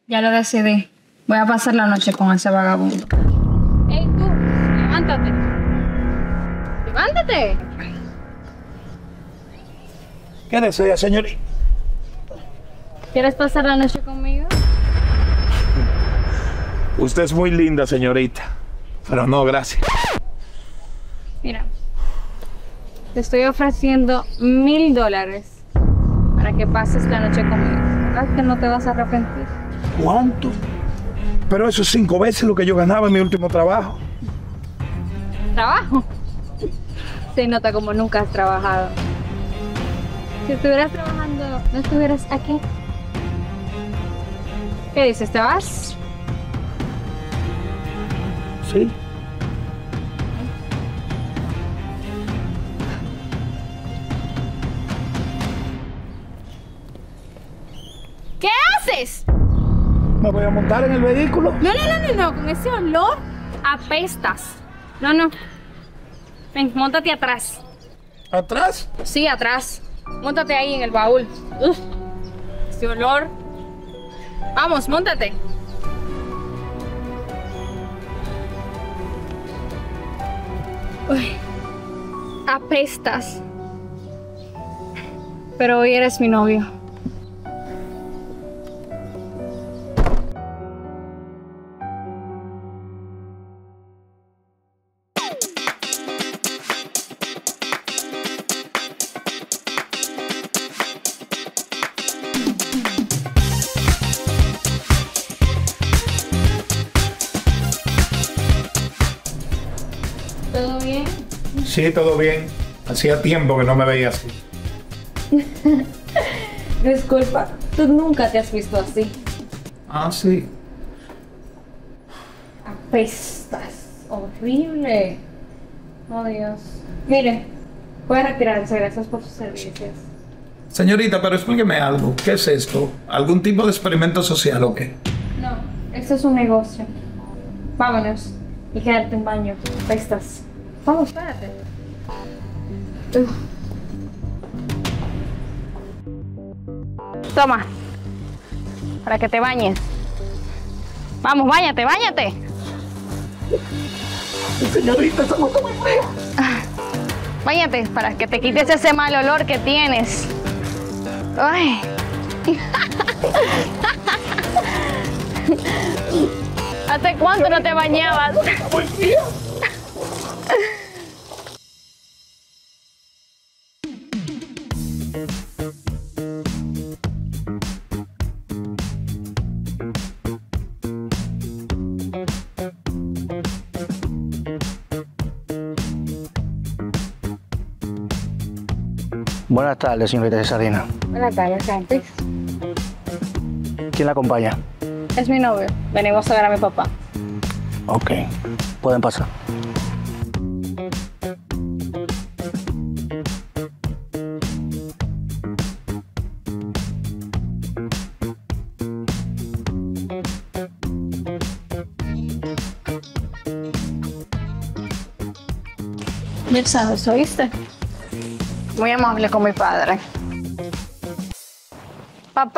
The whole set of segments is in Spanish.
Ya lo decidí. Voy a pasar la noche con ese vagabundo. ¡Ey, tú! ¡Levántate! ¡Levántate! ¿Qué desea, señorita? ¿Quieres pasar la noche conmigo? Usted es muy linda, señorita. Pero no, gracias. Mira, te estoy ofreciendo $1000 para que pases la noche conmigo. ¿Verdad que no te vas a arrepentir? ¿Cuánto? Pero eso es 5 veces lo que yo ganaba en mi último trabajo. ¿Trabajo? Se nota como nunca has trabajado. Si estuvieras trabajando, ¿no estuvieras aquí? ¿Qué dices? ¿Te vas? Sí. ¿Qué haces? ¿Me voy a montar en el vehículo? No, con ese olor apestas. No. Ven, móntate atrás. ¿Atrás? Sí, atrás. Móntate ahí en el baúl. Uf, ese olor. Vamos, móntate. Uy, apestas. Pero hoy eres mi novio. ¿Todo bien? Sí, todo bien. Hacía tiempo que no me veía así. Disculpa, tú nunca te has visto así. Ah, sí. Apestas. Horrible. Oh, Dios. Mire, puede retirarse. Gracias por sus servicios. Señorita, pero explíqueme algo. ¿Qué es esto? ¿Algún tipo de experimento social o qué? No, esto es un negocio. Vámonos y quédate en baño. Apestas. Vamos, espérate. Toma, para que te bañes. Vamos, báñate. Señorita, esa está muy fría. Báñate para que te quites ese mal olor que tienes. Ay. ¿Hace cuánto no te bañabas? Está muy fría. Buenas tardes, señorita Cesarina. Buenas tardes, Francis. ¿Quién la acompaña? Es mi novio. Venimos a ver a mi papá. Ok, pueden pasar. Bien sabes, ¿oíste? Muy amable con mi padre. Papá.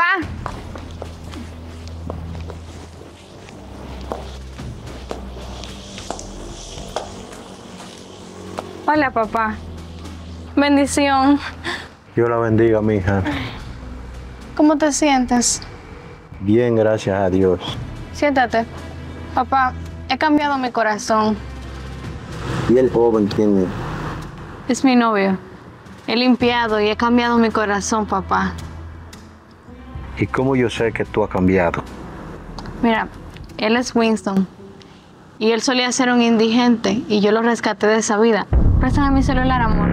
Hola, papá. Bendición. Dios la bendiga, mija. ¿Cómo te sientes? Bien, gracias a Dios. Siéntate. Papá, he cambiado mi corazón. ¿Y el joven quién es? Es mi novio. He limpiado y he cambiado mi corazón, papá. ¿Y cómo yo sé que tú has cambiado? Mira, él es Winston. Y él solía ser un indigente y yo lo rescaté de esa vida. Préstame mi celular, amor.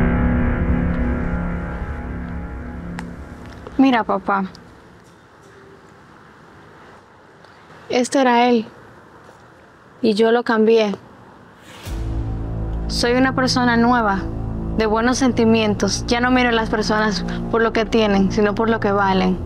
Mira, papá. Este era él. Y yo lo cambié. Soy una persona nueva, de buenos sentimientos. Ya no miro a las personas por lo que tienen, sino por lo que valen.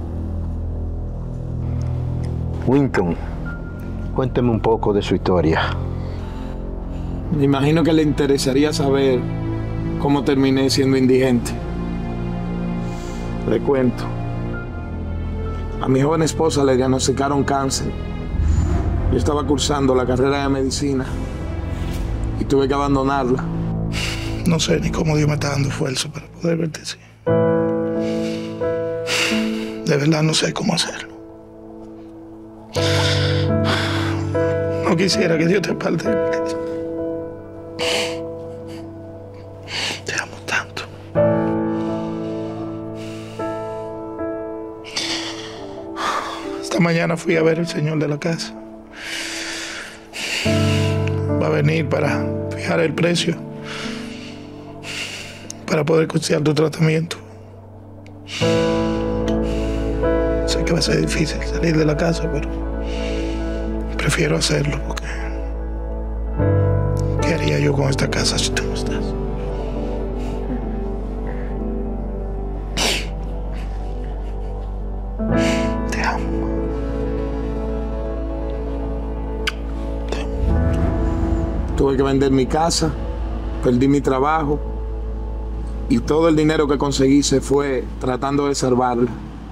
Winston, cuénteme un poco de su historia. Me imagino que le interesaría saber cómo terminé siendo indigente. Le cuento. A mi joven esposa le diagnosticaron cáncer. Yo estaba cursando la carrera de medicina y tuve que abandonarla. No sé ni cómo Dios me está dando fuerza para poder verte así. De verdad no sé cómo hacerlo. No quisiera que Dios te aparte de mí. Te amo tanto. Esta mañana fui a ver al señor de la casa. Va a venir para fijar el precio para poder costear tu tratamiento. Sé que va a ser difícil salir de la casa, pero prefiero hacerlo porque ¿qué haría yo con esta casa si tú no estás? Te amo. Tuve que vender mi casa, perdí mi trabajo y todo el dinero que conseguí se fue tratando de salvarla.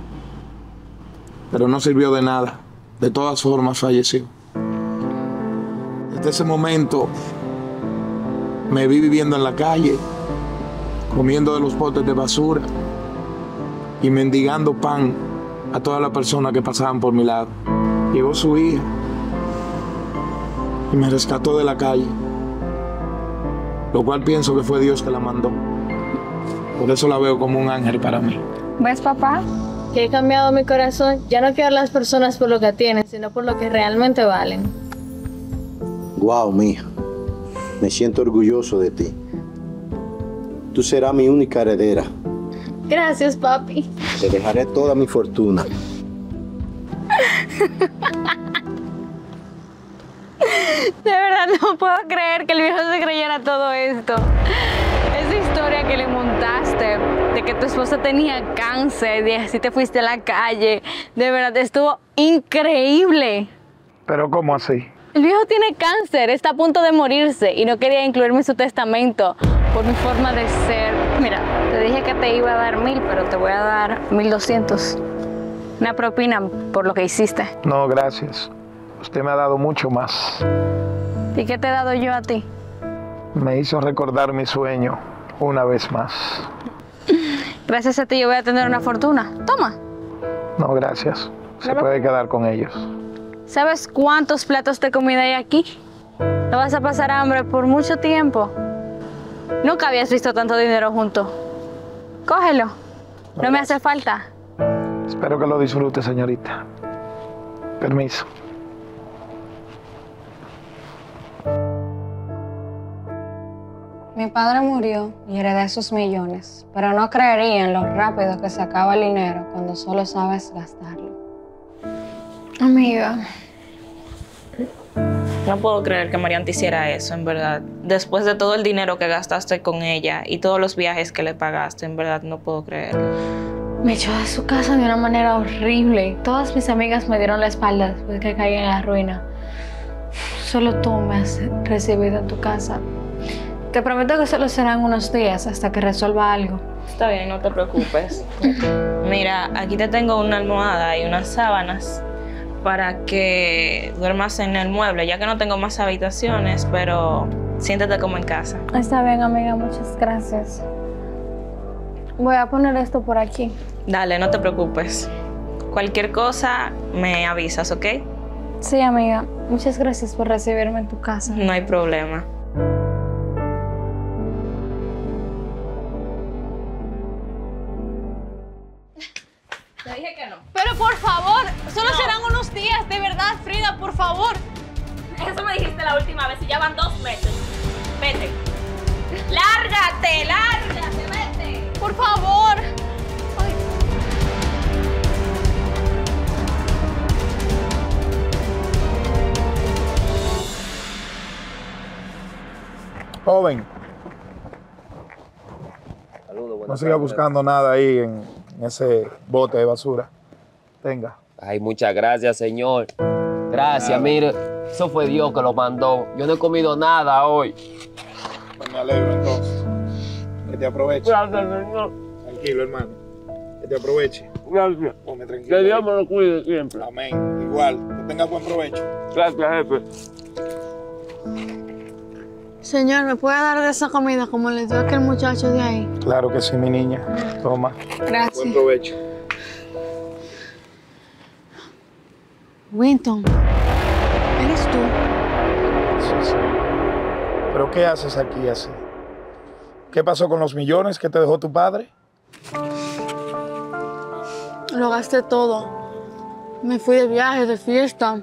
Pero no sirvió de nada. De todas formas falleció. Desde ese momento me vi viviendo en la calle, comiendo de los botes de basura y mendigando pan a todas las personas que pasaban por mi lado. Llegó su hija y me rescató de la calle, lo cual pienso que fue Dios que la mandó. Por eso la veo como un ángel para mí. ¿Ves, papá? Que he cambiado mi corazón. Ya no quiero a las personas por lo que tienen, sino por lo que realmente valen. Wow, mija. Me siento orgulloso de ti. Tú serás mi única heredera. Gracias, papi. Te dejaré toda mi fortuna. De verdad no puedo creer que el viejo se creyera todo esto. Esa historia que le montaste de que tu esposa tenía cáncer y así te fuiste a la calle, de verdad estuvo increíble. ¿Pero cómo así? El viejo tiene cáncer, está a punto de morirse y no quería incluirme en su testamento por mi forma de ser. Mira, te dije que te iba a dar 1000, pero te voy a dar 1200. Una propina por lo que hiciste. No, gracias. Usted me ha dado mucho más. ¿Y qué te he dado yo a ti? Me hizo recordar mi sueño una vez más. Gracias a ti yo voy a tener una fortuna. Toma. No, gracias. Se puede quedar con ellos. ¿Sabes cuántos platos de comida hay aquí? No vas a pasar hambre por mucho tiempo. Nunca habías visto tanto dinero junto. Cógelo. No me hace falta. Espero que lo disfrute, señorita. Permiso. Mi padre murió y heredé sus millones, pero no creería en lo rápido que se acaba el dinero cuando solo sabes gastarlo. Amiga. No puedo creer que Marian te hiciera eso, en verdad. Después de todo el dinero que gastaste con ella y todos los viajes que le pagaste, en verdad no puedo creer. Me echó de su casa de una manera horrible. Todas mis amigas me dieron la espalda después que caí en la ruina. Solo tú me has recibido en tu casa. Te prometo que solo serán unos días hasta que resuelva algo. Está bien, no te preocupes. Mira, aquí te tengo una almohada y unas sábanas para que duermas en el mueble, ya que no tengo más habitaciones, pero siéntate como en casa. Está bien, amiga, muchas gracias. Voy a poner esto por aquí. Dale, no te preocupes. Cualquier cosa me avisas, ¿ok? Sí, amiga. Muchas gracias por recibirme en tu casa. No hay problema. Te dije que no. Pero por favor, solo serán unos días, de verdad, Frida, por favor. Eso me dijiste la última vez y ya van 2 meses. Vete. ¡Lárgate! ¡Lárgate! ¡Vete! Por favor. Ay. Joven. No siga buscando nada ahí en ese bote de basura. Tenga. Ay, muchas gracias, señor. Gracias, mire. Eso fue Dios que lo mandó. Yo no he comido nada hoy. Pues me alegro entonces. Que te aproveche. Gracias, señor. Tranquilo, hermano. Que te aproveche. Gracias. Come tranquilo. Que Dios me lo cuide siempre. Amén. Igual. Que tenga buen provecho. Gracias, jefe. Señor, ¿me puede dar de esa comida como le dio aquel muchacho de ahí? Claro que sí, mi niña. Toma. Gracias. Buen provecho. Winton, ¿eres tú? Sí, sí. ¿Pero qué haces aquí así? ¿Qué pasó con los millones que te dejó tu padre? Lo gasté todo. Me fui de viaje, de fiesta.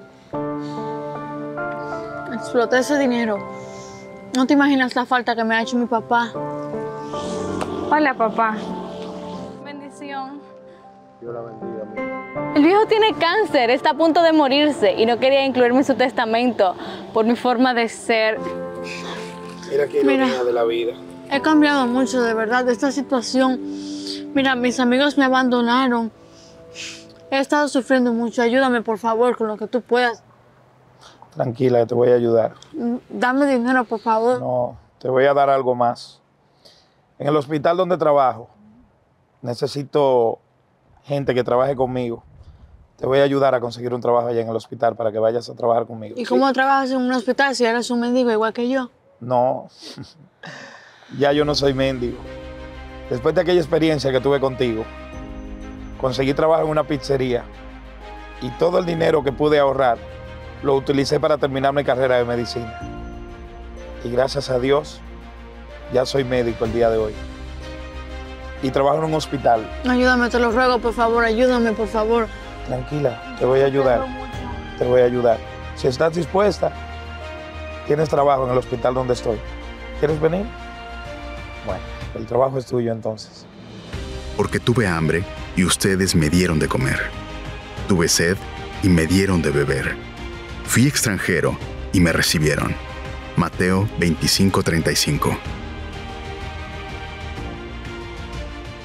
Exploté ese dinero. No te imaginas la falta que me ha hecho mi papá. Hola, papá. Bendición. Dios la bendiga, amigo. El viejo tiene cáncer, está a punto de morirse y no quería incluirme en su testamento por mi forma de ser. Mira qué ironía de la vida. He cambiado mucho, de verdad, de esta situación. Mira, mis amigos me abandonaron. He estado sufriendo mucho. Ayúdame, por favor, con lo que tú puedas. Tranquila, te voy a ayudar. Dame dinero, por favor. No, te voy a dar algo más. En el hospital donde trabajo, necesito gente que trabaje conmigo. Te voy a ayudar a conseguir un trabajo allá en el hospital para que vayas a trabajar conmigo. ¿Y cómo trabajas en un hospital si eres un mendigo igual que yo? No, ya yo no soy mendigo. Después de aquella experiencia que tuve contigo, conseguí trabajo en una pizzería y todo el dinero que pude ahorrar lo utilicé para terminar mi carrera de medicina. Y gracias a Dios, ya soy médico el día de hoy. Y trabajo en un hospital. Ayúdame, te lo ruego, por favor, ayúdame, por favor. Tranquila, te voy a ayudar. Te voy a ayudar. Si estás dispuesta, tienes trabajo en el hospital donde estoy. ¿Quieres venir? Bueno, el trabajo es tuyo entonces. Porque tuve hambre y ustedes me dieron de comer. Tuve sed y me dieron de beber. Fui extranjero y me recibieron. Mateo 25:35.